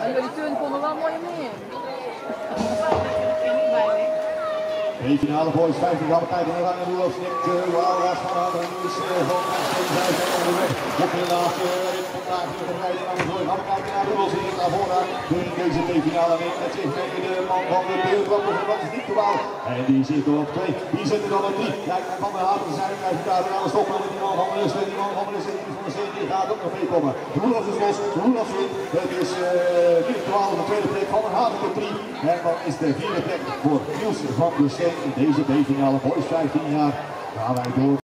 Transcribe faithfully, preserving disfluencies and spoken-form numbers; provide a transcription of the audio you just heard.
Maar jullie turn konden wel mooi meer. B-finale boys, vijftig gaan we kijken naar Rang en Roelof snikt Waalraas van Hadden en nu is van vijf onderweg. Op de laatste rit vandaag in de rijden aan de zooi. Gaan we kijken naar Roelof in naar voren in deze B-finale neemt met zich mee de man van de beeldwappen, dat is niet te waal. En die zit er op twee, die zit er dan op drie. Kijk, Van der Haven zijn krijgt daar aan de stop met die man van de Rust, die man van de Rust, die van de Zee, die gaat ook nog mee komen. Roelof is los, Roelof wint. Het is vier twaalf de tweede plek van der Haven op drie. En dan is de vierde plek voor Niels van de Zee in deze B-finale boys vijftien jaar. Gaan wij door.